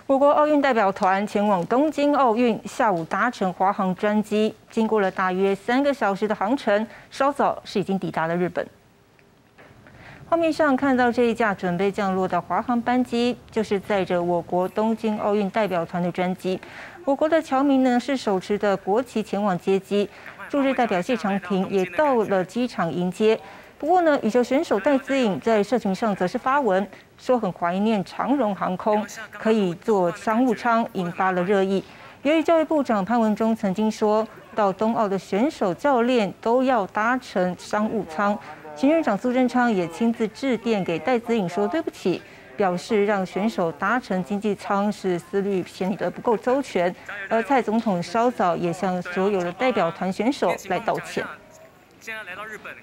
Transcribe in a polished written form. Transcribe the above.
我国奥运代表团前往东京奥运，下午搭乘华航专机，经过了大约3个小时的航程，稍早是已经抵达了日本。画面上看到这一架准备降落的华航班机，就是载着我国东京奥运代表团的专机。我国的侨民呢是手持的国旗前往接机，驻日代表谢长廷也到了机场迎接。不过呢，羽球选手戴资颖在社群上则是发文说很怀念长荣航空，可以坐商务舱，引发了热议。由于教育部长潘文忠曾经说到冬奥的选手、教练都要搭乘商务舱，行政院长苏贞昌也亲自致电给戴资颖说对不起，表示让选手搭乘经济舱是思虑显得不够周全。而蔡总统稍早也向所有的代表团选手来道歉。 现在来到日本。